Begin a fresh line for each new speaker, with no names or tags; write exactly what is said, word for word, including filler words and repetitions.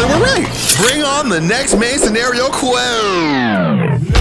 they were right. Bring on the next main scenario quest.